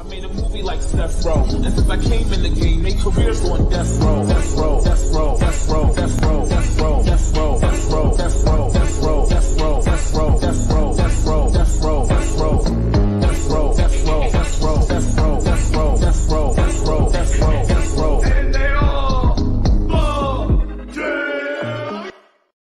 made a movie like Steph Rowe, and since I came in the game, made careers on death row, death row, death row.